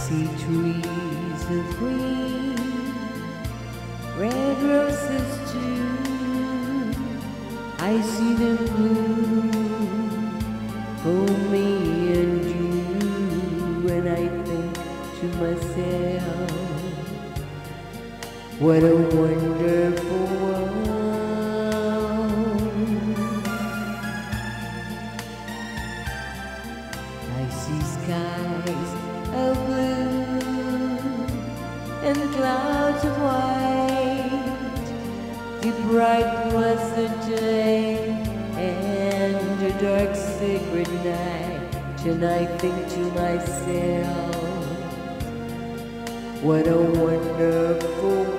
see trees of green, red roses too. I see them bloom for me and you, and I think to myself, what a wonderful world. I see skies of blue and clouds of white, the bright blessed day and a dark sacred night, and I think to myself, what a wonderful world.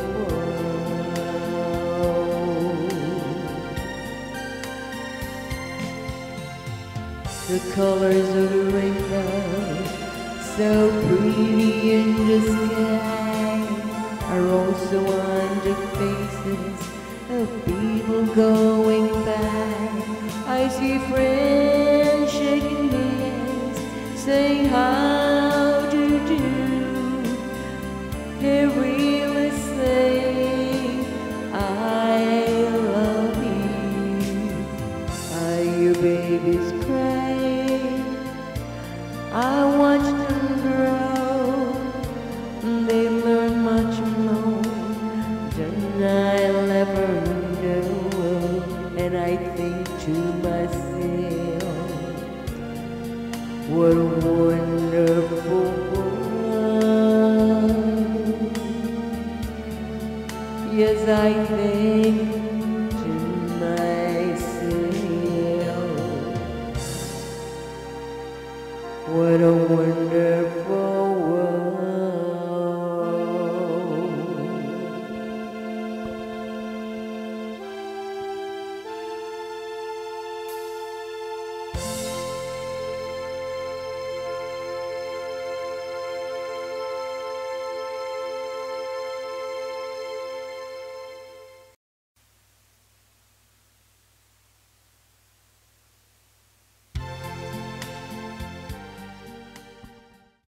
The colors of the rainbow, so pretty in the sky, are also on the faces of people going by. I see friends shaking hands, saying how do you do. They really say I love you. Are your babies crying? I watch them grow. They learn much more than I'll ever know. And I think to myself, what a wonderful world. Yes, I think to myself, what a wonderful